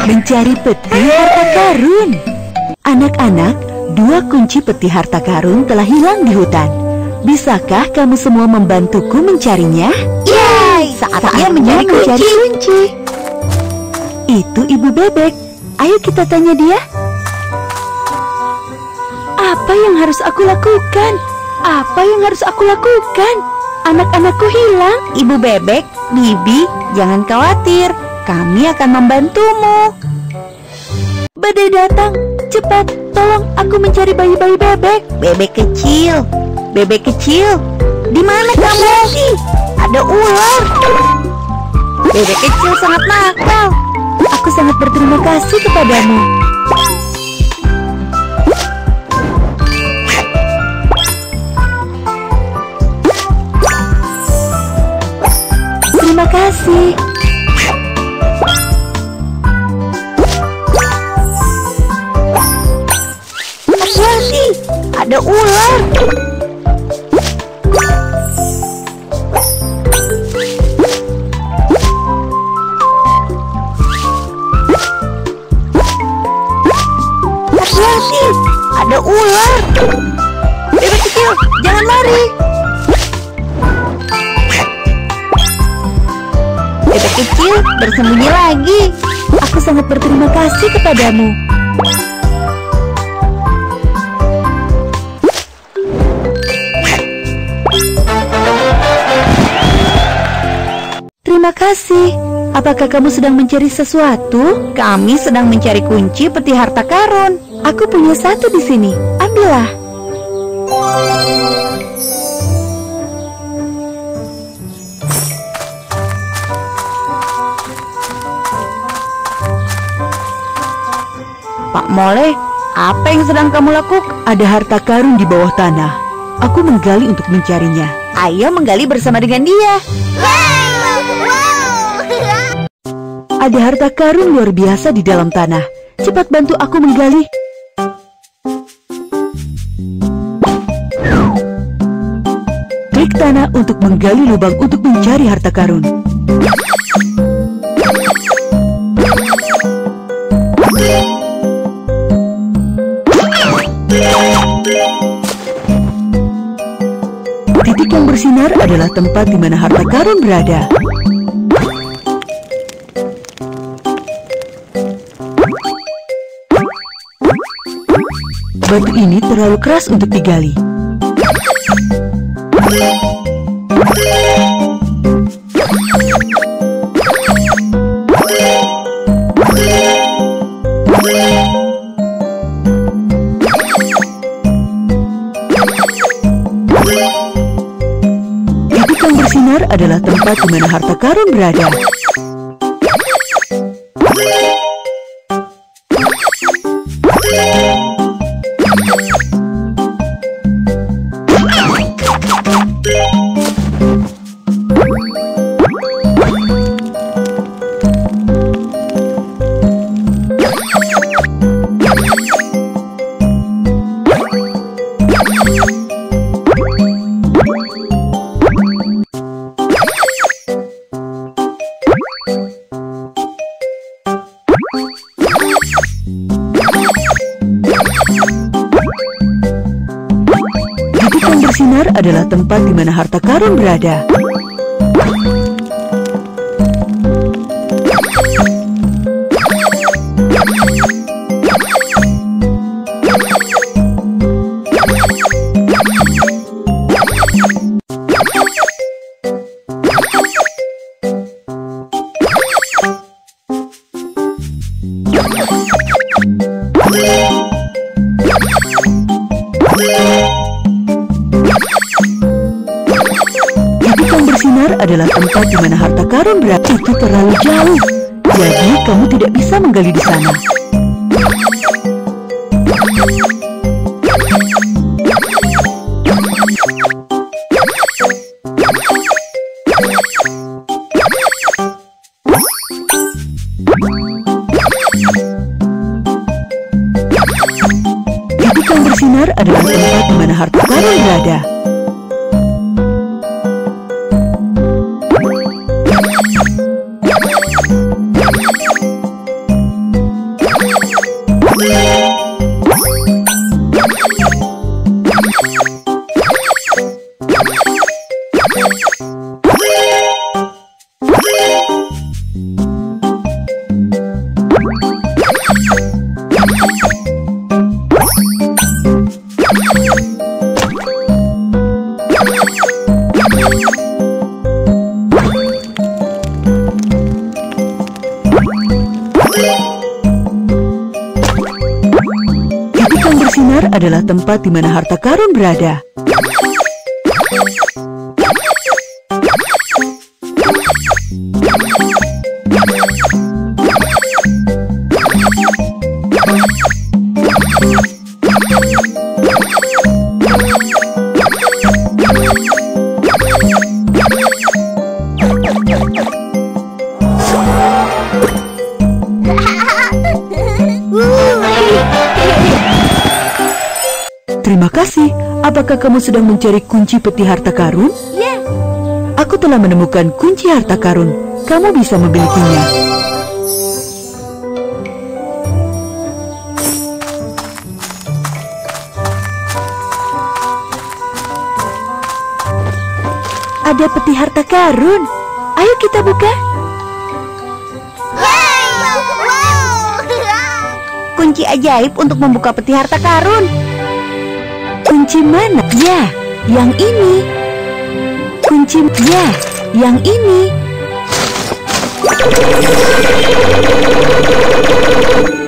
Mencari peti harta karun. Anak-anak, 2 kunci peti harta karun telah hilang di hutan. Bisakah kamu semua membantuku mencarinya? Yeay, saatnya mencari kunci. Itu Ibu Bebek. Ayo kita tanya dia. Apa yang harus aku lakukan? Apa yang harus aku lakukan? Anak-anakku hilang. Ibu Bebek, Bibi, jangan khawatir. Kami akan membantumu. Badai datang. Cepat, tolong aku mencari bayi-bayi bebek. Bebek kecil, di mana kamu? Ada ular. Bebek kecil sangat nakal. Aku sangat berterima kasih kepadamu. Terima kasih. Hati-hati, ada ular. Hati-hati, ada ular. Bebek kecil, jangan lari. Bebek kecil bersembunyi lagi. Aku sangat berterima kasih kepadamu. Terima kasih. Apakah kamu sedang mencari sesuatu? Kami sedang mencari kunci peti harta karun. Aku punya 1 di sini. Ambillah. Pak Mole, apa yang sedang kamu lakukan? Ada harta karun di bawah tanah. Aku menggali untuk mencarinya. Ayo menggali bersama dengan dia. Ada harta karun luar biasa di dalam tanah. Cepat bantu aku menggali. Klik tanah untuk menggali lubang untuk mencari harta karun. Titik yang bersinar adalah tempat di mana harta karun berada. Batu ini terlalu keras untuk digali. Titik yang bersinar adalah tempat di mana harta karun berada. Titik yang bersinar adalah tempat di mana harta karun berada. Titik yang bersinar adalah tempat di mana harta karun berada. Itu terlalu jauh, jadi kamu tidak bisa menggali di sana. Titik yang bersinar adalah tempat di mana harta karun berada. benar adalah tempat di mana harta karun berada. Terima kasih. Apakah kamu sedang mencari kunci peti harta karun? Ya. Aku telah menemukan kunci harta karun. Kamu bisa memilikinya. Ada peti harta karun. Ayo kita buka. Kunci ajaib untuk membuka peti harta karun. Kunci mana? Ya, yang ini. Kunci, ya, yang ini.